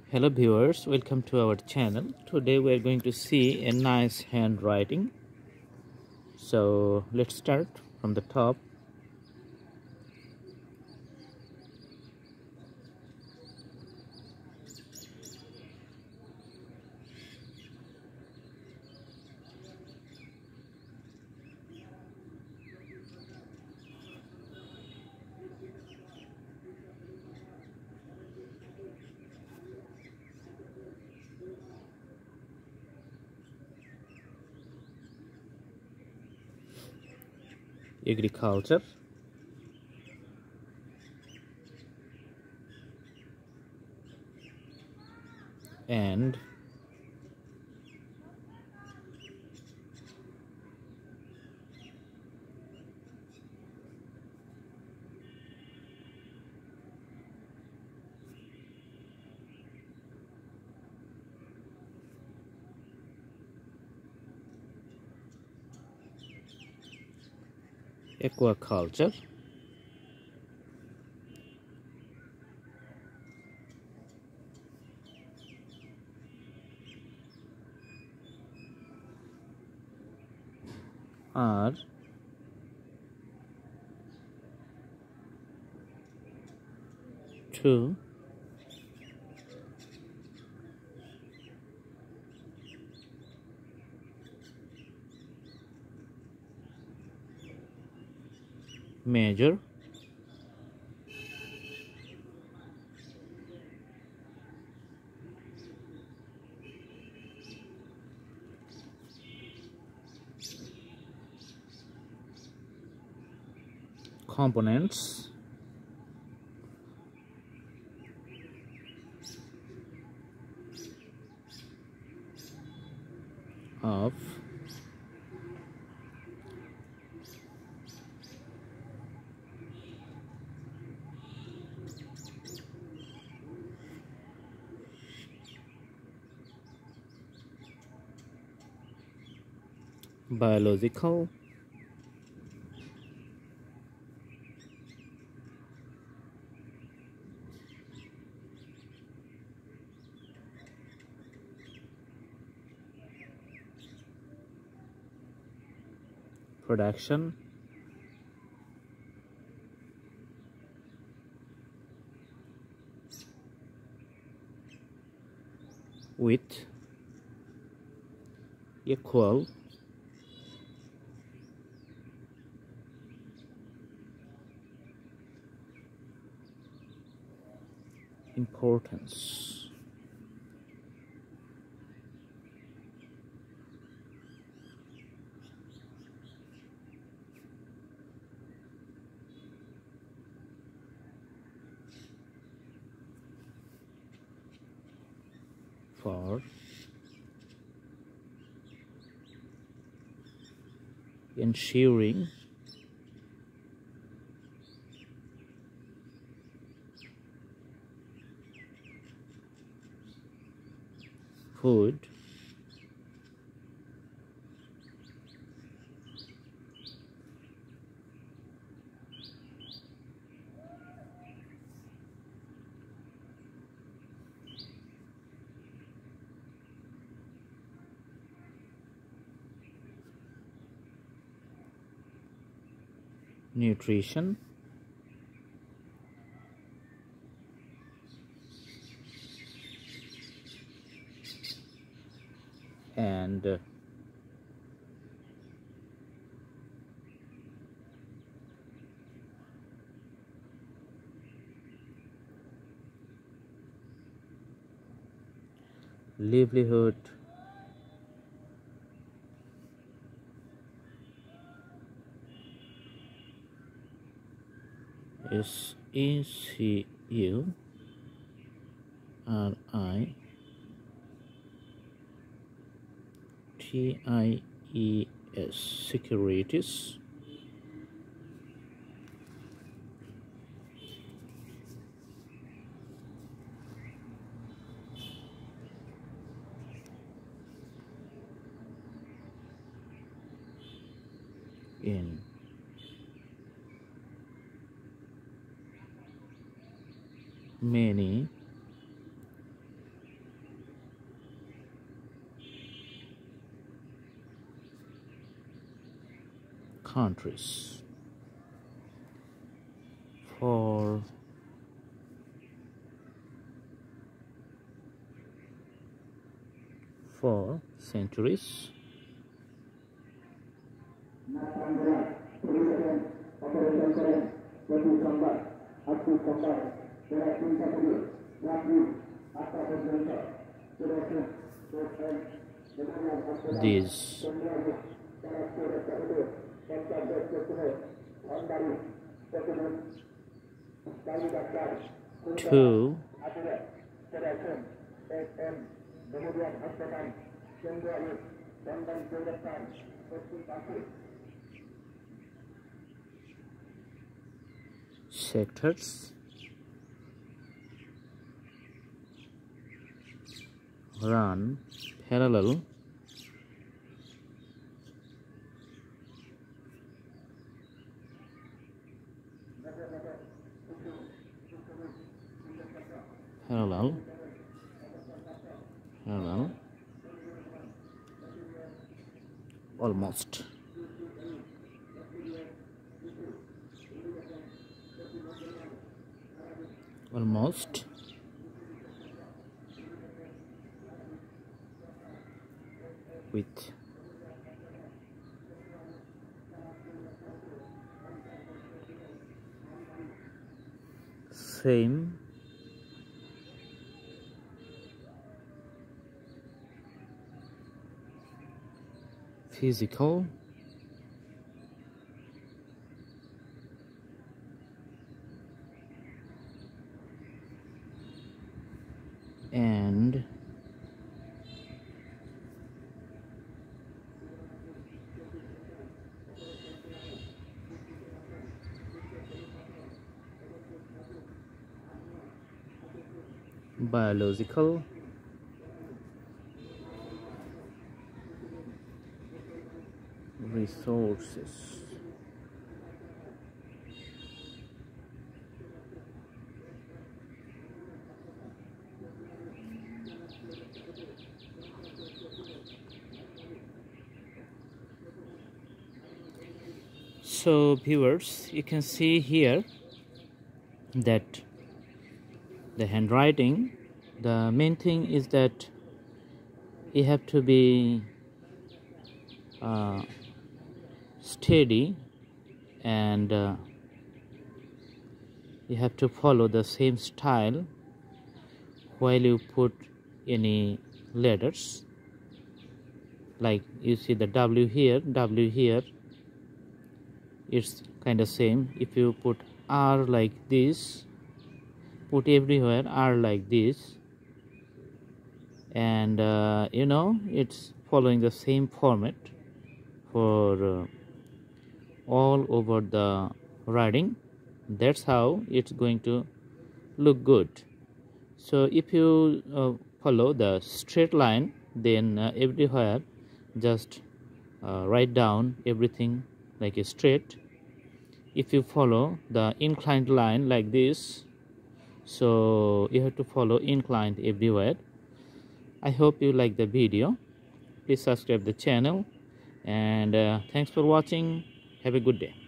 Hello viewers, welcome to our channel. Today we are going to see a nice handwriting. So let's start from the top. Agriculture, and aquaculture, are two major components of biological, production, with equal importance. For ensuring food nutrition and livelihood is SECURITIES, securities in many countries, for centuries. These two sectors run parallel parallel almost with same physical and biological resources. So viewers, you can see here that the handwriting, the main thing is that you have to be steady, and you have to follow the same style while you put any letters. Like you see the W here, it's kind of same. If you put R like this, put everywhere R like this, and you know, it's following the same format for all over the writing. That's how it's going to look good. So if you follow the straight line, then everywhere just write down everything like a straight. If you follow the inclined line like this, so you have to follow inclined everywhere. I hope you like the video. Please subscribe the channel, and thanks for watching. Have a good day.